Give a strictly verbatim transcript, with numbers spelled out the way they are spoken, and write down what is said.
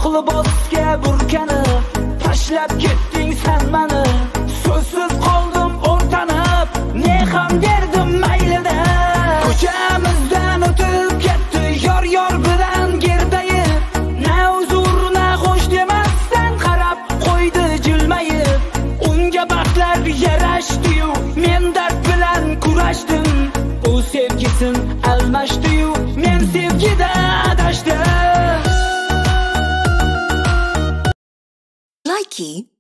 libosga burkanib, tashlab ketding sen meni. So'zsiz qoldim o'rtanib, ne ham derdim maylida. Ko'chamizdan o'tib ketdi yor yor bilan gerdayib. Na uzr na xo'sh demasdan qarab qo'ydi jilmayib. Unga baxtlar yarashdi-yu, men dard bilan kurashdim. U sevgisin almashdi-yu, men sevgida adashdim. Likey